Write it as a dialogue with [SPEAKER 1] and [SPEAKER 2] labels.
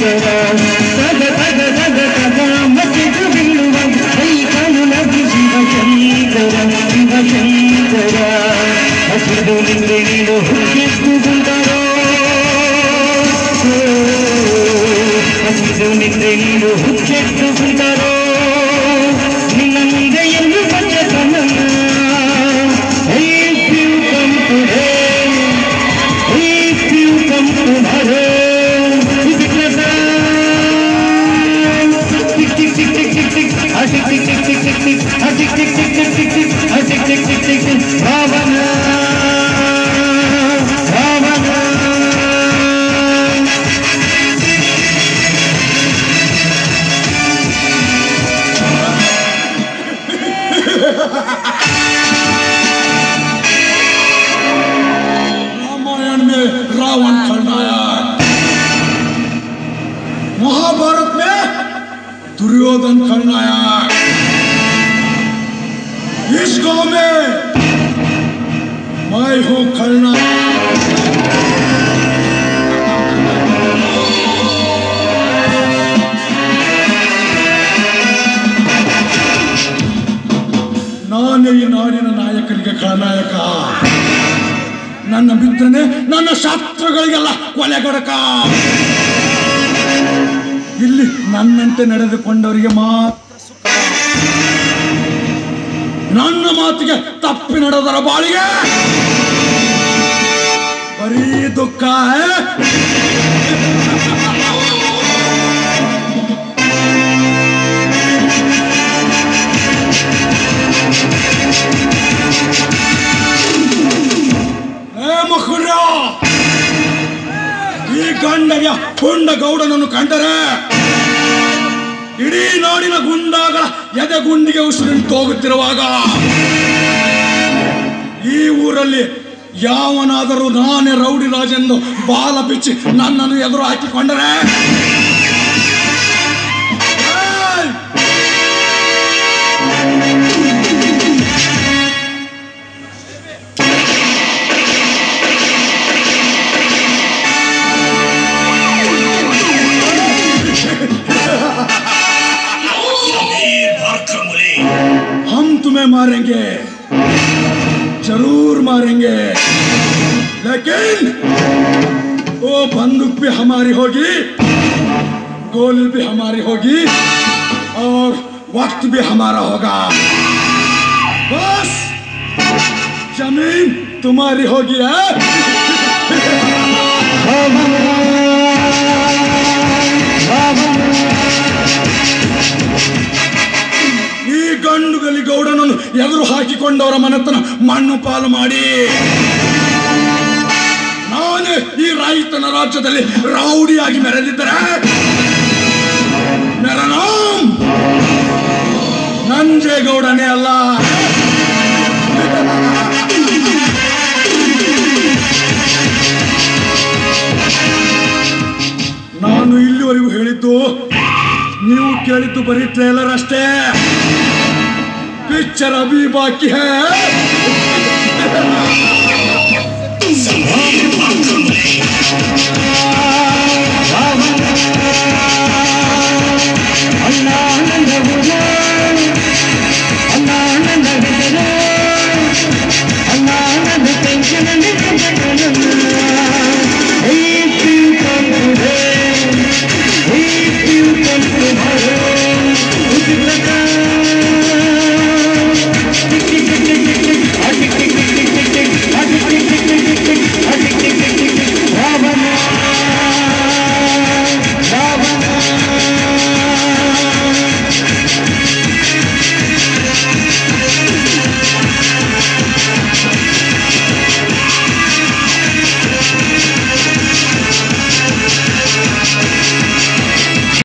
[SPEAKER 1] ನನ್ನಂತೆ ನಡೆದುಕೊಂಡವರಿಗೆ ಮಾತ್ರ ಸುಖ. ನನ್ನ ಮಾತಿಗೆ ತಪ್ಪಿ ನಡೆದರ ಬಾಳಿಗೆ ಬರೀ ದುಃಖ. ಮುಖುರ ಈ ಗಂಡಗೆ ಪುಂಡ ಗೌಡನನ್ನು ಕಂಡರೆ ಇಡೀ ನಾಡಿನ ಗುಂಡಾಗಳ ಎದೆಗುಂಡಿಗೆ ಉಸಿರಿಟ್ಟು ಹೋಗುತ್ತಿರುವಾಗ ಈ ಊರಲ್ಲಿ ಯಾವನಾದರೂ ನಾನೇ ರೌಡಿ ರಾಜೆಂದು ಬಾಲ ಬಿಚ್ಚಿ ನನ್ನನ್ನು ಎದುರು ಹಾಕಿಕೊಂಡರೆ हम तुम्हें मारेंगे, जरूर मारेंगे, लेकिन वो बंदूक भी हमारी होगी, गोली भी हमारी होगी और वक्त भी हमारा होगा. बस जमीन तुम्हारी होगी है. ಗಂಡುಗಲಿ ಗೌಡನನ್ನು ಎದುರು ಹಾಕಿಕೊಂಡವರ ಮನೆತನ ಮಣ್ಣು ಪಾಲು ಮಾಡಿ ನಾನೇ ಈ ರೈತನ ರಾಜ್ಯದಲ್ಲಿ ರೌಡಿಯಾಗಿ ಮೆರೆದಿದ್ದರೆ ನಂಜೇಗೌಡನೇ ಅಲ್ಲ. ನಾನು ಇಲ್ಲಿವರೆಗೂ ಹೇಳಿದ್ದು ನೀವು ಕೇಳಿದ್ದು ಬರೀ ಟ್ರೇಲರ್ ಅಷ್ಟೇ. पिक्चर अभी बाकी है.